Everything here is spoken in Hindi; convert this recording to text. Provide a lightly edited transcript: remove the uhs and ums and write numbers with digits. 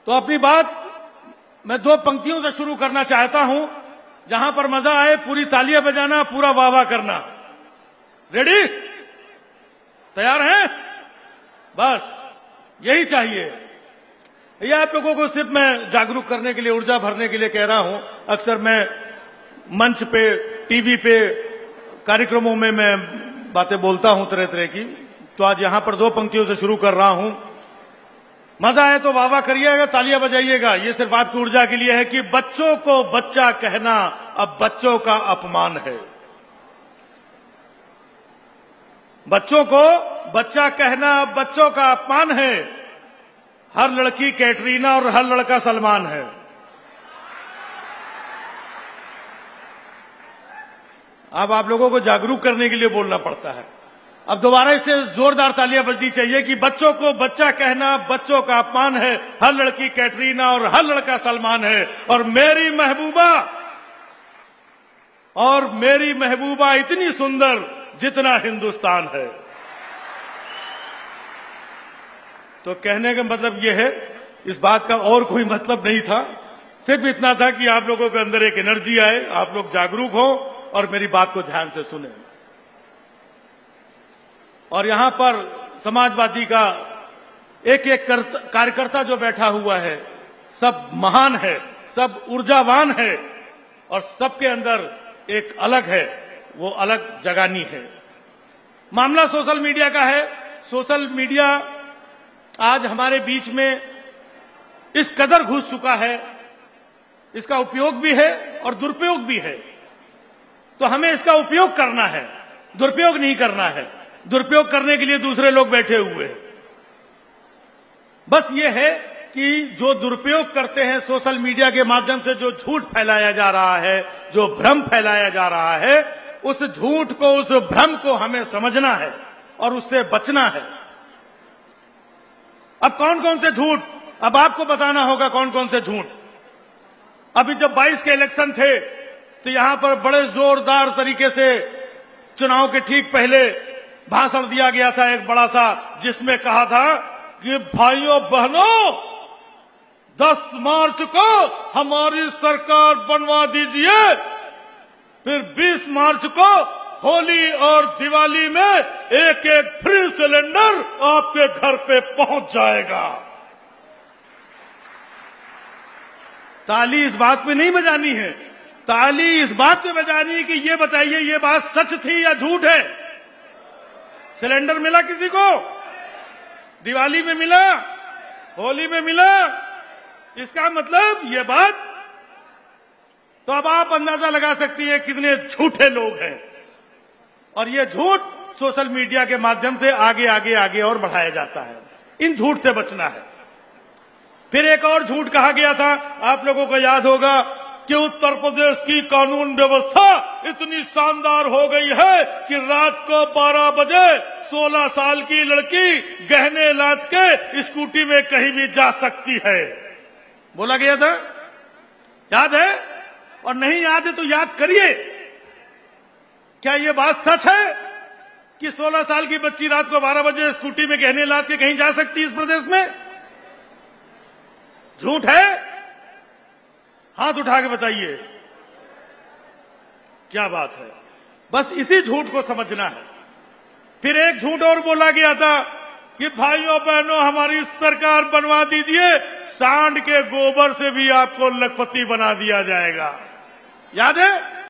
तो अपनी बात मैं दो पंक्तियों से शुरू करना चाहता हूं, जहां पर मजा आए पूरी तालियां बजाना, पूरा वाह वाह करना। रेडी? तैयार हैं? बस यही चाहिए। ये आप लोगों को सिर्फ मैं जागरूक करने के लिए, ऊर्जा भरने के लिए कह रहा हूं। अक्सर मैं मंच पे, टीवी पे, कार्यक्रमों में मैं बातें बोलता हूं तरह तरह की, तो आज यहां पर दो पंक्तियों से शुरू कर रहा हूं। मजा आए तो वाह वाह करिएगा, तालियां बजाइएगा। ये सिर्फ आपकी ऊर्जा के लिए है कि बच्चों को बच्चा कहना अब बच्चों का अपमान है। बच्चों को बच्चा कहना अब बच्चों का अपमान है। हर लड़की कैटरीना और हर लड़का सलमान है। अब आप लोगों को जागरूक करने के लिए बोलना पड़ता है। अब दोबारा इससे जोरदार तालियां बजनी चाहिए कि बच्चों को बच्चा कहना बच्चों का अपमान है। हर लड़की कैटरीना और हर लड़का सलमान है। और मेरी महबूबा इतनी सुंदर जितना हिंदुस्तान है। तो कहने का मतलब यह है, इस बात का और कोई मतलब नहीं था, सिर्फ इतना था कि आप लोगों के अंदर एक एनर्जी आए, आप लोग जागरूक हो और मेरी बात को ध्यान से सुने। और यहां पर समाजवादी का एक एक कार्यकर्ता जो बैठा हुआ है, सब महान है, सब ऊर्जावान है और सबके अंदर एक अलग है, वो अलग जगानी है। मामला सोशल मीडिया का है। सोशल मीडिया आज हमारे बीच में इस कदर घुस चुका है, इसका उपयोग भी है और दुरुपयोग भी है। तो हमें इसका उपयोग करना है, दुरुपयोग नहीं करना है। दुरुपयोग करने के लिए दूसरे लोग बैठे हुए हैं। बस ये है कि जो दुरुपयोग करते हैं सोशल मीडिया के माध्यम से, जो झूठ फैलाया जा रहा है, जो भ्रम फैलाया जा रहा है, उस झूठ को, उस भ्रम को हमें समझना है और उससे बचना है। अब कौन कौन से झूठ, अब आपको बताना होगा कौन कौन से झूठ। अभी जब 22 के इलेक्शन थे तो यहां पर बड़े जोरदार तरीके से चुनाव के ठीक पहले भाषण दिया गया था एक बड़ा सा, जिसमें कहा था कि भाइयों बहनों 10 मार्च को हमारी सरकार बनवा दीजिए, फिर 20 मार्च को होली और दिवाली में एक एक फ्री सिलेंडर आपके घर पे पहुंच जाएगा। ताली इस बात पे नहीं बजानी है, ताली इस बात पे बजानी है कि ये बताइए ये बात सच थी या झूठ है। सिलेंडर मिला किसी को? दिवाली में मिला? होली में मिला? इसका मतलब ये बात, तो अब आप अंदाजा लगा सकती है कितने झूठे लोग हैं। और ये झूठ सोशल मीडिया के माध्यम से आगे आगे आगे और बढ़ाया जाता है। इन झूठ से बचना है। फिर एक और झूठ कहा गया था, आप लोगों को याद होगा कि उत्तर प्रदेश की कानून व्यवस्था इतनी शानदार हो गई है कि रात को 12 बजे 16 साल की लड़की गहने लाद के स्कूटी में कहीं भी जा सकती है, बोला गया था। याद है? और नहीं याद है तो याद करिए। क्या ये बात सच है कि 16 साल की बच्ची रात को 12 बजे स्कूटी में गहने लाद के कहीं जा सकती है इस प्रदेश में? झूठ है? हाथ उठा के बताइए क्या बात है। बस इसी झूठ को समझना है। फिर एक झूठ और बोला गया था कि भाइयों बहनों हमारी सरकार बनवा दीजिए, सांड के गोबर से भी आपको लखपति बना दिया जाएगा। याद है?